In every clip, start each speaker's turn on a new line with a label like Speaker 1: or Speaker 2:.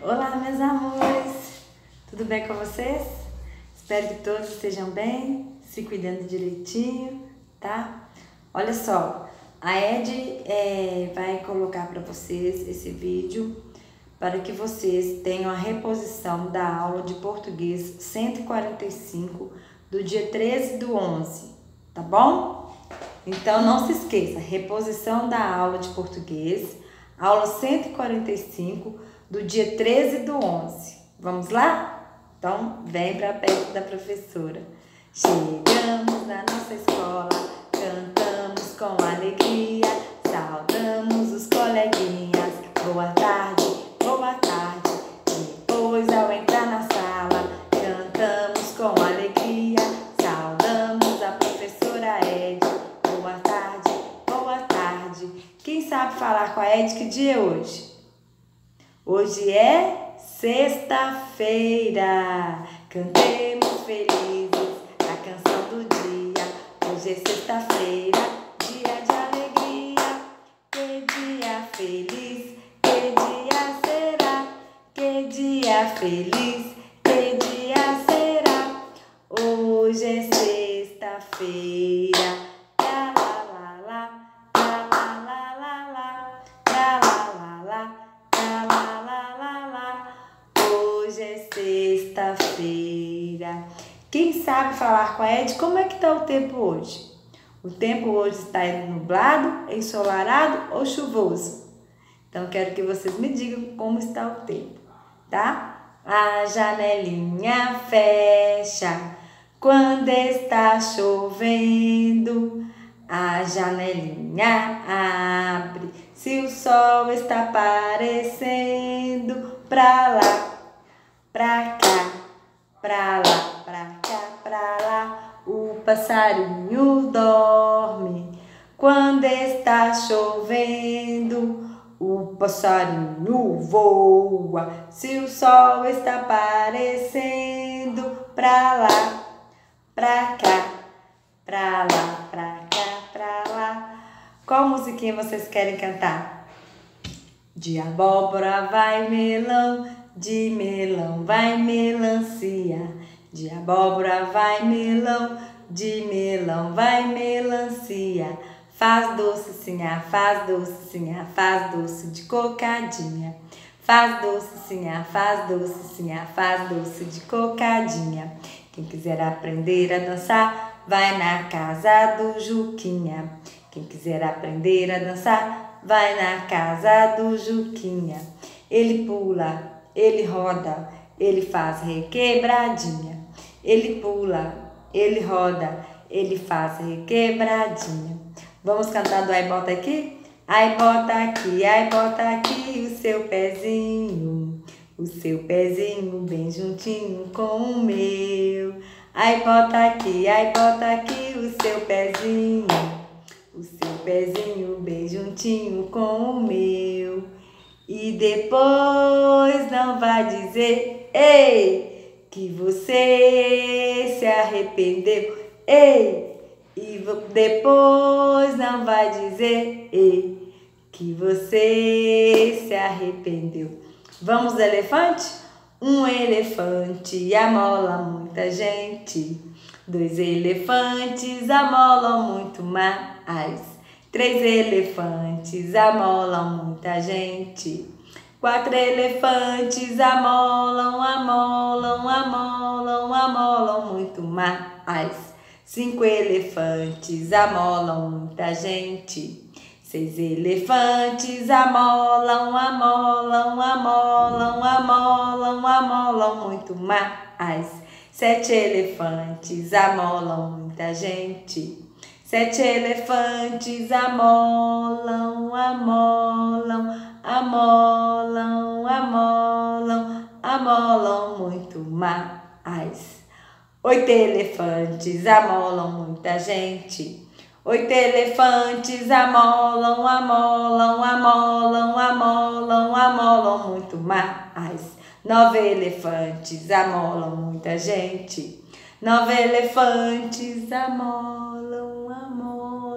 Speaker 1: Olá, meus amores! Tudo bem com vocês? Espero que todos estejam bem, se cuidando direitinho, tá? Olha só, a Ed vai colocar para vocês esse vídeo para que vocês tenham a reposição da aula de português 145 do dia 13/11, tá bom? Então não se esqueça, reposição da aula de português, aula 145 do dia 13/11. Vamos lá? Então vem para perto da professora. Chegamos na nossa escola, cantamos com alegria, saudamos os coleguinhas. Boa tarde, boa tarde. Depois ao entrar na sala, cantamos com alegria, saudamos a professora Ed. Boa tarde, boa tarde. Quem sabe falar com a Ed que dia é hoje? Hoje é sexta-feira. Cantemos felizes a canção do dia. Hoje é sexta-feira, dia de alegria. Que dia feliz, que dia será? Que dia feliz, que dia será? Hoje é sexta-feira. Hoje é sexta-feira. Quem sabe falar com a Ed como é que está o tempo hoje? O tempo hoje está nublado, ensolarado ou chuvoso? Então quero que vocês me digam como está o tempo, tá? A janelinha fecha quando está chovendo. A janelinha abre se o sol está aparecendo. Pra lá, pra cá, pra lá, pra cá, pra lá. O passarinho dorme quando está chovendo. O passarinho voa se o sol está aparecendo. Pra lá, pra cá, pra lá, pra cá, pra lá. Qual musiquinha vocês querem cantar? De abóbora vai melão, de melão vai melancia. De abóbora vai melão, de melão vai melancia. Faz doce sinhá, faz doce sinhá, faz doce de cocadinha. Faz doce sinhá, faz doce sinhá, faz doce de cocadinha. Quem quiser aprender a dançar, vai na casa do Juquinha. Quem quiser aprender a dançar, vai na casa do Juquinha. Ele pula, ele roda, ele faz requebradinha. Ele pula, ele roda, ele faz requebradinha. Vamos cantar do Ai Bota Aqui? Ai bota aqui o seu pezinho. O seu pezinho bem juntinho com o meu. Ai bota aqui o seu pezinho. O seu pezinho bem juntinho com o meu. E depois não vai dizer, ei, que você se arrependeu. Ei, e depois não vai dizer, ei, que você se arrependeu. Vamos, elefante? Um elefante amola muita gente. 2 elefantes amolam muito mais. 3 elefantes amolam muita gente. 4 elefantes amolam muito mais. 5 elefantes amolam muita gente. 6 elefantes amolam muito mais. 7 elefantes amolam muita gente. 7 elefantes amolam muito mais. 8 elefantes amolam muita gente. 8 elefantes amolam muito mais. 9 elefantes amolam muita gente. 9 elefantes amolam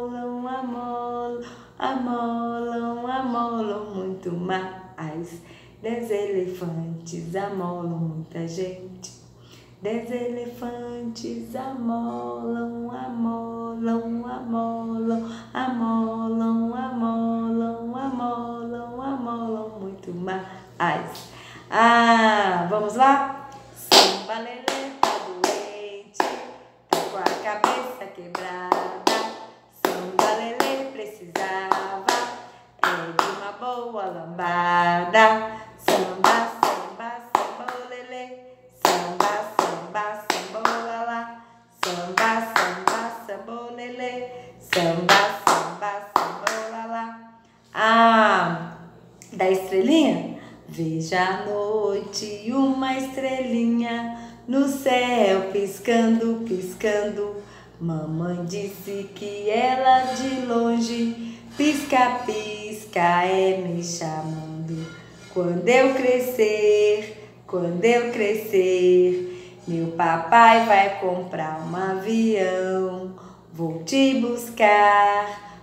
Speaker 1: muito mais. 10 elefantes amolam muita gente. 10 elefantes amolam, amolam, amolam, amolam, amolam, amolam, amolam muito mais. Vamos lá? Samba lelê tá doente, tá com a cabeça quebrada. Samba lelê precisava de uma boa lambada. Samba, samba, samba lelê. Samba, samba, samba lalá. Samba, samba, samba lelê. Samba, samba, samba lalá. Da estrelinha? Veja à noite uma estrelinha no céu piscando, piscando. Mamãe disse que ela de longe pisca, pisca me chamando. Quando eu crescer, meu papai vai comprar um avião. Vou te buscar,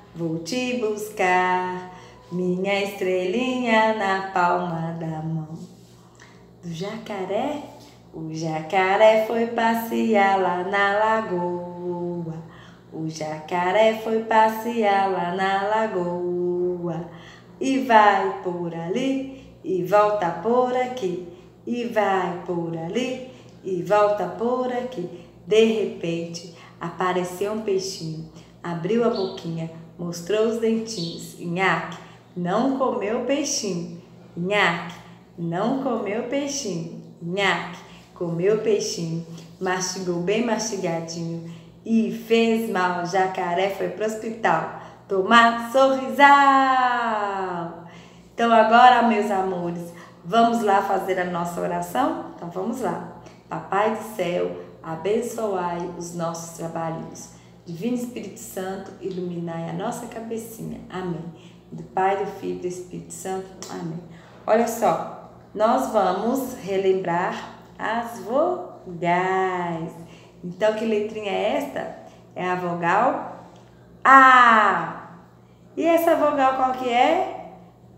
Speaker 1: minha estrelinha na palma da mão. Do jacaré, o jacaré foi passear lá na lagoa. O jacaré foi passear lá na lagoa. E vai por ali, e volta por aqui. E vai por ali, e volta por aqui. De repente, apareceu um peixinho. Abriu a boquinha, mostrou os dentinhos. Nhaque, não comeu o peixinho. Nhaque, não comeu o peixinho. Nhaque, comeu o peixinho. Mastigou bem mastigadinho e fez mal. O jacaré foi pro hospital tomar sorrisal. Então agora, meus amores, vamos lá fazer a nossa oração? Então vamos lá. Papai do céu, abençoai os nossos trabalhos. Divino Espírito Santo, iluminai a nossa cabecinha. Amém. Do Pai, do Filho e do Espírito Santo. Amém. Olha só, nós vamos relembrar as vogais. Então, que letrinha é esta? É a vogal A. E essa vogal qual que é?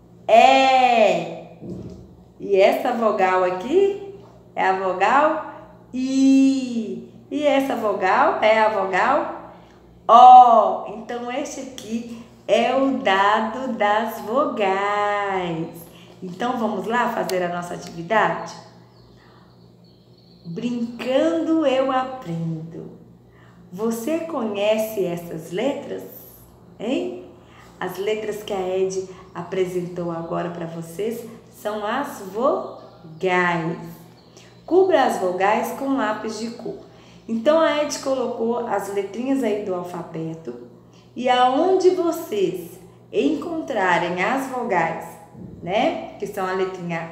Speaker 1: É. E essa vogal aqui é a vogal I. E essa vogal é a vogal O. Então, este aqui é o dado das vogais. Então, vamos lá fazer a nossa atividade? Brincando eu aprendo. Você conhece essas letras? Hein? As letras que a Ed apresentou agora para vocês são as vogais. Cubra as vogais com lápis de cor. Então, a Ed colocou as letrinhas aí do alfabeto e aonde vocês encontrarem as vogais, né? Que são a letrinha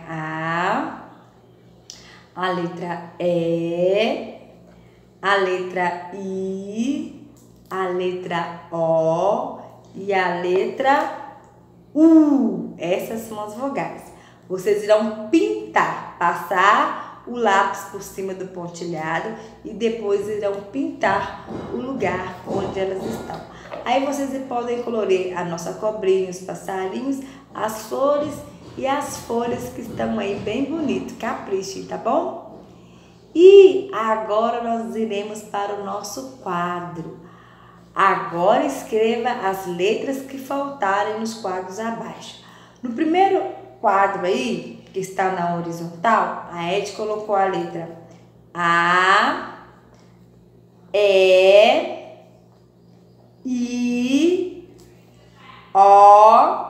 Speaker 1: A letra E, a letra I, a letra O e a letra U. Essas são as vogais. Vocês irão pintar, passar o lápis por cima do pontilhado e depois irão pintar o lugar onde elas estão. Aí vocês podem colorir a nossa cobrinha, os passarinhos, as flores e as folhas que estão aí bem bonito. Caprichem, tá bom? E agora nós iremos para o nosso quadro. Agora escreva as letras que faltarem nos quadros abaixo. No primeiro quadro aí, que está na horizontal, a Ed colocou a letra A, E, I, O,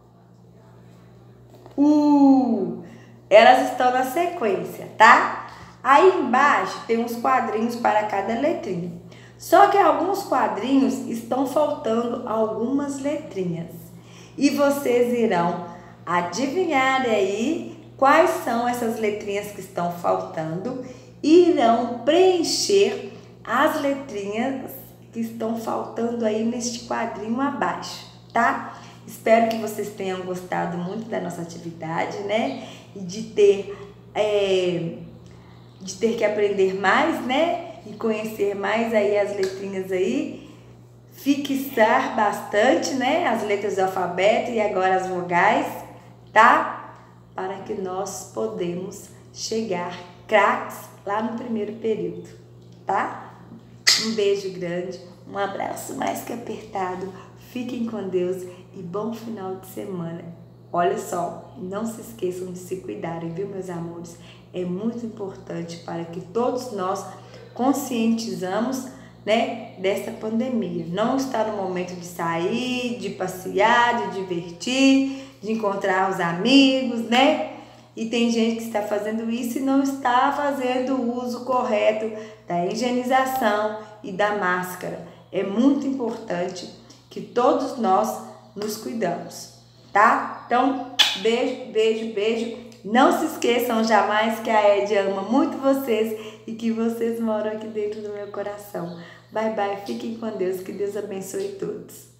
Speaker 1: U. Elas estão na sequência, tá? Aí embaixo tem uns quadrinhos para cada letrinha. Só que alguns quadrinhos estão faltando algumas letrinhas. E vocês irão adivinhar aí quais são essas letrinhas que estão faltando e irão preencher as letrinhas que estão faltando aí neste quadrinho abaixo, tá? Espero que vocês tenham gostado muito da nossa atividade, né? E de ter que aprender mais, né? E conhecer mais aí as letrinhas aí. Fixar bastante, né? As letras do alfabeto e agora as vogais, tá? para que nós podemos chegar craques lá no primeiro período, tá? Um beijo grande, um abraço mais que apertado, fiquem com Deus e bom final de semana. Olha só, não se esqueçam de se cuidarem, viu, meus amores? É muito importante para que todos nós conscientizamos, né, dessa pandemia. Não está no momento de sair, de passear, de divertir, de encontrar os amigos, né? E tem gente que está fazendo isso e não está fazendo o uso correto da higienização e da máscara. É muito importante que todos nós nos cuidamos, tá? Então, beijo, beijo, beijo. Não se esqueçam jamais que a Ed ama muito vocês e que vocês moram aqui dentro do meu coração. Bye, bye. Fiquem com Deus. Que Deus abençoe todos.